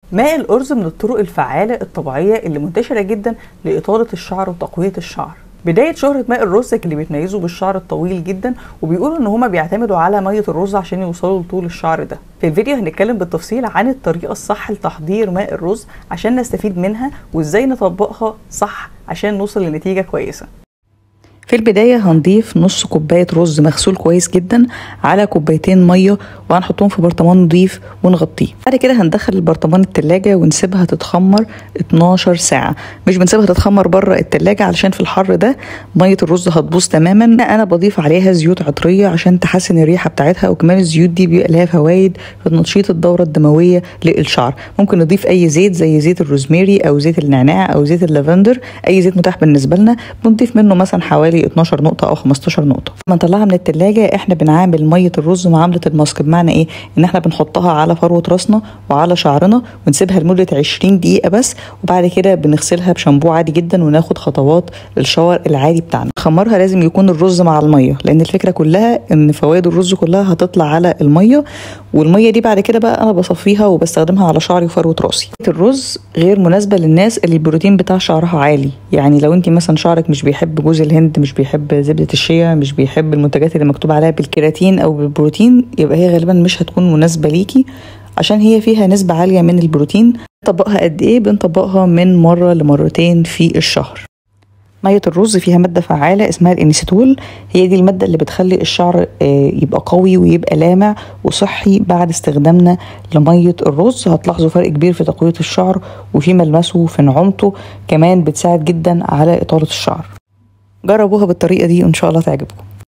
ماء الأرز من الطرق الفعالة الطبيعية اللي منتشرة جدا لإطالة الشعر وتقوية الشعر. بداية شهرة ماء الرز اللي بيتميزوا بالشعر الطويل جدا، وبيقولوا ان هما بيعتمدوا على مية الرز عشان يوصلوا لطول الشعر ده. في الفيديو هنتكلم بالتفصيل عن الطريقة الصح لتحضير ماء الرز عشان نستفيد منها، وازاي نطبقها صح عشان نوصل لنتيجة كويسة. في البداية هنضيف نص كوباية رز مغسول كويس جدا على كوبايتين مية، وهنحطهم في برطمان نضيف ونغطيه. بعد كده هندخل البرطمان التلاجة ونسيبها تتخمر 12 ساعة. مش بنسيبها تتخمر بره التلاجة علشان في الحر ده مية الرز هتبوظ تماما. انا بضيف عليها زيوت عطرية عشان تحسن الريحة بتاعتها، وكمان الزيوت دي بيبقى لها فوائد في تنشيط الدورة الدموية للشعر. ممكن نضيف اي زيت زي زيت الروزميري او زيت النعناع او زيت اللافندر، اي زيت متاح بالنسبة لنا. بنضيف منه مثلا حوالي 12 نقطة أو 15 نقطة. لما نطلعها من التلاجة احنا بنعامل مية الرز معاملة الماسك، بمعنى ايه؟ ان احنا بنحطها على فروة راسنا وعلى شعرنا ونسيبها لمدة 20 دقيقة بس، وبعد كده بنغسلها بشامبو عادي جدا وناخد خطوات للشاور العادي بتاعنا. خمرها لازم يكون الرز مع المية، لأن الفكرة كلها ان فوائد الرز كلها هتطلع على المية، والمية دي بعد كده بقى انا بصفيها وبستخدمها على شعري وفروة راسي. الرز غير مناسبة للناس اللي البروتين بتاع شعرها عالي. يعني لو انت مثلا شعرك مش بيحب جوز الهند، مش بيحب زبدة الشيا، مش بيحب المنتجات اللي مكتوب عليها بالكيراتين او بالبروتين، يبقى هي غالبا مش هتكون مناسبة ليكي عشان هي فيها نسبة عالية من البروتين. بنطبقها قد ايه؟ بنطبقها من مرة لمرتين في الشهر. مية الرز فيها مادة فعالة اسمها الانيسيتول، هي دي المادة اللي بتخلي الشعر يبقى قوي ويبقى لامع وصحي بعد استخدامنا لمية الرز. هتلاحظوا فرق كبير في تقوية الشعر وفي ملمسه وفي نعومته، كمان بتساعد جدا على إطالة الشعر. جربوها بالطريقة دي وإن شاء الله تعجبكم.